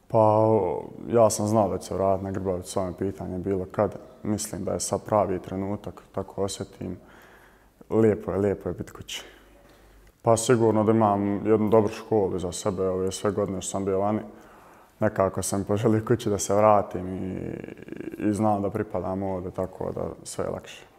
Pa ja sam znao da će se vratiti na Grbavicu, samo je pitanje bilo kad. Mislim da je sad pravi trenutak, tako osjetim. Lijepo je biti kući. Pa sigurno da imam jednu dobru školu iza sebe, ove sve godine što sam bio vani. Nekako sam poželio kući da se vratim i znam da pripadam ovdje, tako da sve je lakše.